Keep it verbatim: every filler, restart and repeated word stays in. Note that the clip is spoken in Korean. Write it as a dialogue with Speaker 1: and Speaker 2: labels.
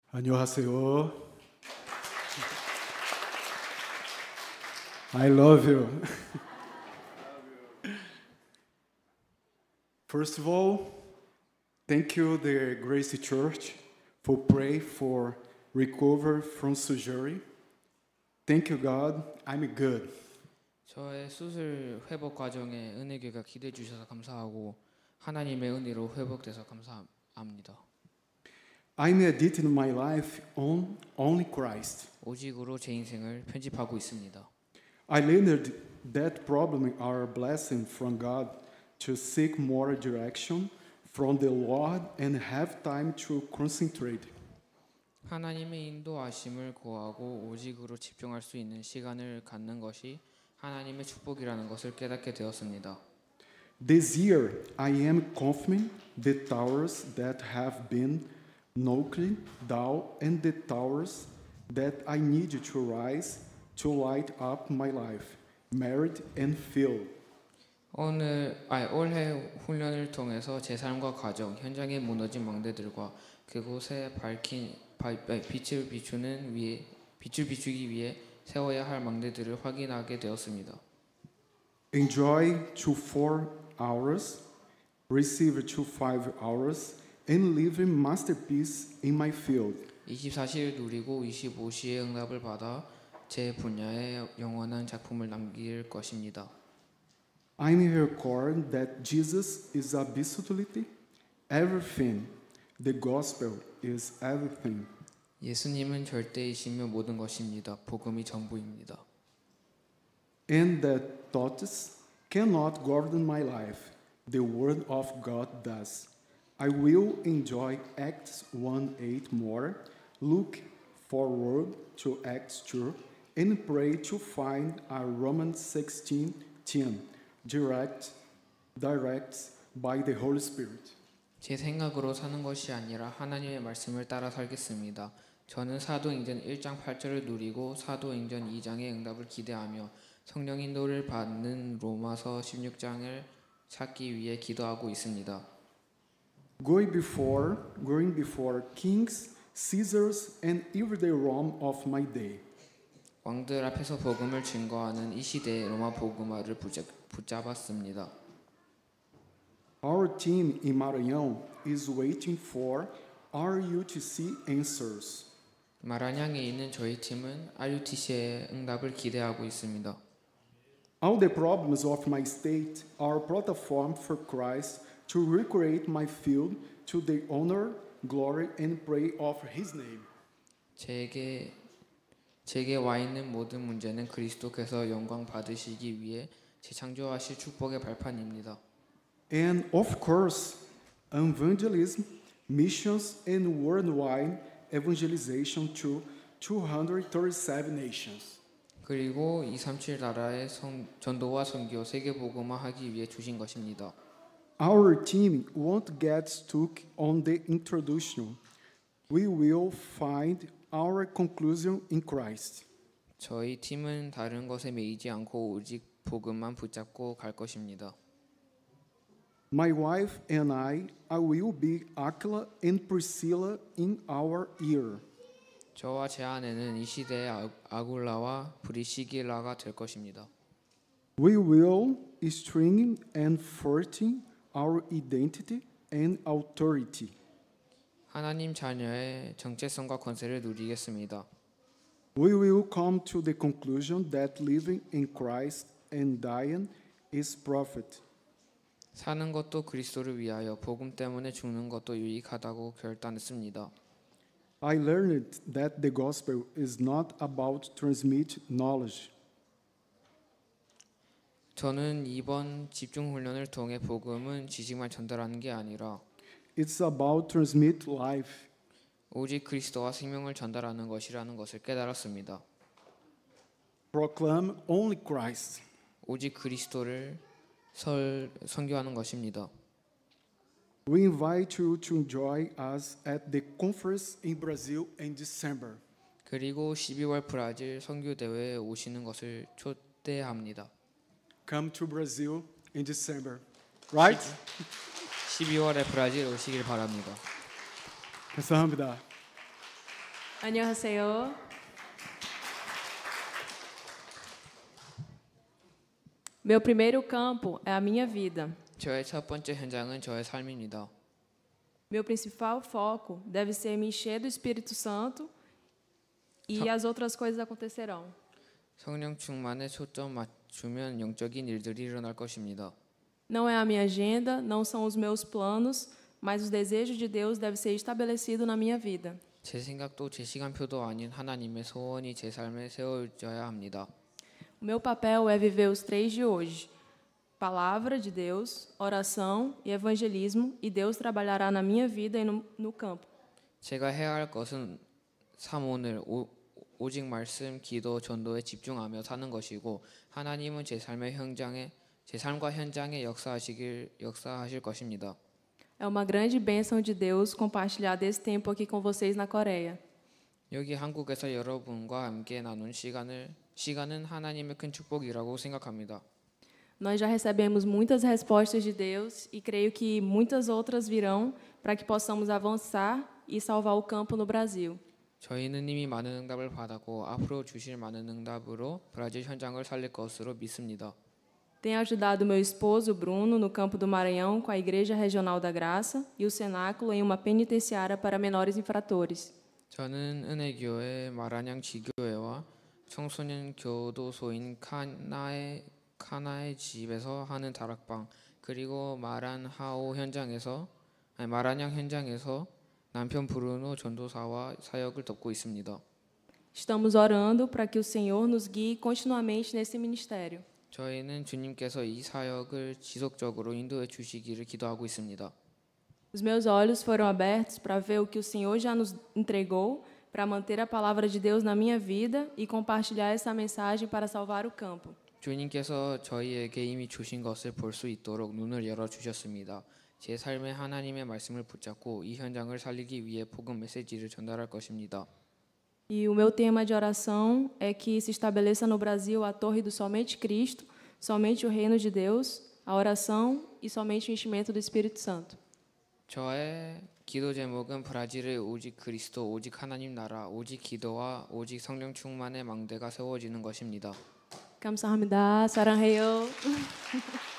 Speaker 1: 안녕하세요. I love you. First of all, thank you, the Grace Church, for praying for recover from surgery. Thank you, God. I'm good.
Speaker 2: 저의 수술 회복 과정에 은혜교가 기대해 주셔서 감사하고 하나님의 은혜로 회복돼서 감사합니다.
Speaker 1: I'm editing my life on only Christ.
Speaker 2: 오직으로 제 인생을 편집하고 있습니다.
Speaker 1: I learned that problems are a blessing from God to seek more direction from the Lord and have time to concentrate.
Speaker 2: 하나님의 인도하심을 구하고 오직으로 집중할 수 있는 시간을 갖는 것이 하나님의 축복이라는 것을 깨닫게 되었습니다.
Speaker 1: This year, I am confident the towers that have been knocked down and the towers that I need to rise to light up my life, married and filled.
Speaker 2: 오늘 아 올해 훈련을 통해서 제 삶과 가정, 현장에 무너진 망대들과 그곳에 밝힌 바, 빛을 비추는 위에 빛을 비추기 위해 세워야 할 망대들을 확인하게 되었습니다.
Speaker 1: Enjoy to four hours, receive to five hours, and live in masterpiece in my field.
Speaker 2: 이십사 시를 누리고 이십오 시의 응답을 받아 제 분야에 영원한 작품을 남길 것입니다.
Speaker 1: I'm record that Jesus is absolutely everything. The gospel is everything.
Speaker 2: 예수님은 절대이시며 모든 것입니다. 복음이 전부입니다.
Speaker 1: And that thoughts cannot govern my life. The word of God does. I will enjoy Acts one eight more, look forward to Acts two, and pray to find a Romans sixteen ten, direct, direct by the Holy Spirit.
Speaker 2: 제 생각으로 사는 것이 아니라 하나님의 말씀을 따라 살겠습니다. 저는 사도행전 일 장 팔 절을 누리고 사도행전 이 장의 응답을 기대하며 성령 인도를 받는 로마서 십육 장을 찾기 위해 기도하고 있습니다.
Speaker 1: Going before, going before kings, Caesars, and even the Rome of my day.
Speaker 2: 왕들 앞에서 복음을 증거하는 이 시대의 로마 복음화를 붙잡았습니다.
Speaker 1: Our team in Maranhão is waiting for R U T C answers.
Speaker 2: 마라냥에 있는 저희 팀은 알유티씨의 응답을 기대하고 있습니다.
Speaker 1: All the problems of my state are a platform for Christ to recreate my field to the honor, glory, and praise of His name.
Speaker 2: 제게 제게 와 있는 모든 문제는 그리스도께서 영광 받으시기 위해 재창조하실 축복의 발판입니다.
Speaker 1: And of course, evangelism, missions, and worldwide evangelization to two hundred thirty-seven nations.
Speaker 2: 그리고 이백삼십칠 나라의 성, 전도와 선교 세계 복음화하기 위해 주신 것입니다.
Speaker 1: Our team won't get stuck on the introduction. We will find our conclusion in Christ.
Speaker 2: 저희 팀은 다른 것에 매이지 않고 오직 복음만 붙잡고 갈 것입니다.
Speaker 1: My wife and I, I will be Aquila and Priscilla in our year.
Speaker 2: 저와 제 아내는 이 시대의 아굴라와 브리시길라가 될 것입니다.
Speaker 1: We will strengthen and fortify our identity and authority.
Speaker 2: 하나님 자녀의 정체성과 권세를 누리겠습니다.
Speaker 1: We will come to the conclusion that living in Christ and dying is profit.
Speaker 2: 사는 것도 그리스도를 위하여 복음 때문에 죽는 것도 유익하다고 결단했습니다.
Speaker 1: I learned that the gospel is not about transmit knowledge.
Speaker 2: 저는 이번 집중 훈련을 통해 복음은 지식만 전달하는 게 아니라
Speaker 1: It's about transmit life.
Speaker 2: 오직 그리스도와 생명을 전달하는 것이라는 것을 깨달았습니다.
Speaker 1: Proclaim only Christ.
Speaker 2: 오직 그리스도를 설, 선교하는 것입니다.
Speaker 1: We invite you to join us at the conference in Brazil in December.
Speaker 2: 그리고 십이월 브라질 선교 대회에 오시는 것을 초대합니다.
Speaker 1: Come to Brazil in December, right?
Speaker 2: 십이월에 브라질 오시길 바랍니다.
Speaker 1: 감사합니다.
Speaker 3: 안녕하세요. Meu primeiro campo é a minha vida.
Speaker 2: 저의 첫 번째 현장은 저의 삶입니다.
Speaker 3: Meu principal foco deve ser me encher do Espírito Santo e as outras coisas acontecerão.
Speaker 2: 성령 충만에 초점 맞추면 영적인 일들이 일어날 것입니다.
Speaker 3: Não é a minha agenda, não são os meus planos, mas os desejos de Deus devem ser estabelecidos na minha vida.
Speaker 2: 제 생각도 제 시간표도 아닌 하나님의 소원이 제 삶에 세워져야 합니다.
Speaker 3: O meu papel é viver os três de hoje: palavra de Deus, oração e evangelismo, e Deus trabalhará na minha vida e no, no campo.
Speaker 2: 제가 해야 할 것은 삼오늘 오직 말씀, 기도, 전도에 집중하며 사는 것이고 하나님은 제 삶의 현장에 제 삶과 현장에 역사하시길 역사하실 것입니다.
Speaker 3: É uma grande bênção de Deus compartilhar desse tempo aqui com vocês na Coreia.
Speaker 2: 여기 한국에서 여러분과 함께 나눈 시간을 시간은 하나님의 큰 축복이라고 생각합니다.
Speaker 3: Nós já recebemos muitas respostas de Deus e creio que muitas outras virão para que possamos avançar e salvar o campo no Brasil.
Speaker 2: 저희는 이미 많은 응답을 받았고 앞으로 주실 많은 응답으로 브라질 현장을 살릴 것으로 믿습니다.
Speaker 3: Tenho ajudado meu esposo, Bruno, no campo do Maranhão com a Igreja Regional da Graça e o Cenáculo em uma penitenciária para menores infratores.
Speaker 2: 저는 은혜교회 마라냥 지교회와 청소년 교도소인 카나의 카나의 집에서 하는 다락방 그리고 마란하오 현장에서 아니 마라냥 현장에서 남편 브루노 전도사와 사역을 돕고 있습니다.
Speaker 3: Estamos orando para que o Senhor nos guie continuamente nesse ministério.
Speaker 2: 저희는 주님께서 이 사역을 지속적으로 인도해 주시기를 기도하고 있습니다.
Speaker 3: Os meus olhos foram abertos para ver o que o Senhor já nos entregou, para manter a palavra de Deus na minha vida e compartilhar essa mensagem para salvar o campo.
Speaker 2: 주님께서 저희에게 이미 주신 것을 볼 수 있도록 눈을 열어 주셨습니다. 제 삶에 하나님의 말씀을 붙잡고 이 현장을 살리기 위해 복음 메시지를 전달할 것입니다.
Speaker 3: E o meu tema de oração é que se estabeleça no Brasil a torre do somente Cristo, somente o reino de Deus, a oração e somente o enchimento do Espírito Santo.
Speaker 2: 저의 기도 제목은 브라질의 오직 그리스도, 오직 하나님 나라, 오직 기도와 오직 성령 충만의 망대가 세워지는 것입니다.
Speaker 3: 감사합니다. 사랑해요.